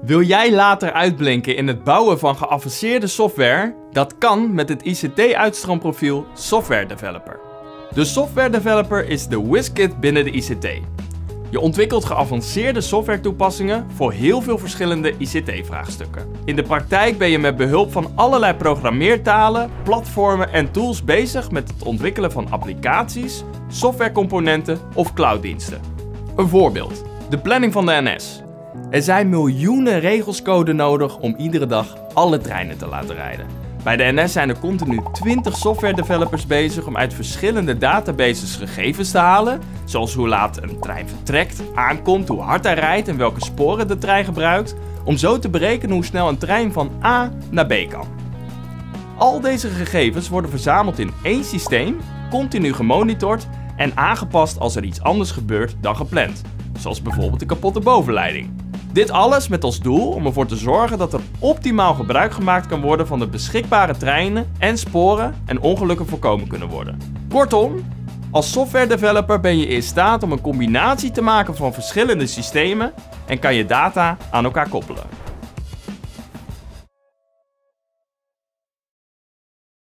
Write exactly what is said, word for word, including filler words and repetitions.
Wil jij later uitblinken in het bouwen van geavanceerde software? Dat kan met het I C T-uitstroomprofiel Software Developer. De Software Developer is de WizKid binnen de I C T. Je ontwikkelt geavanceerde software toepassingen voor heel veel verschillende I C T-vraagstukken. In de praktijk ben je met behulp van allerlei programmeertalen, platformen en tools bezig met het ontwikkelen van applicaties, softwarecomponenten of clouddiensten. Een voorbeeld: de planning van de N S. Er zijn miljoenen regels code nodig om iedere dag alle treinen te laten rijden. Bij de N S zijn er continu twintig software developers bezig om uit verschillende databases gegevens te halen, zoals hoe laat een trein vertrekt, aankomt, hoe hard hij rijdt en welke sporen de trein gebruikt, om zo te berekenen hoe snel een trein van A naar B kan. Al deze gegevens worden verzameld in één systeem, continu gemonitord en aangepast als er iets anders gebeurt dan gepland, zoals bijvoorbeeld de kapotte bovenleiding. Dit alles met als doel om ervoor te zorgen dat er optimaal gebruik gemaakt kan worden van de beschikbare treinen en sporen en ongelukken voorkomen kunnen worden. Kortom, als software developer ben je in staat om een combinatie te maken van verschillende systemen en kan je data aan elkaar koppelen.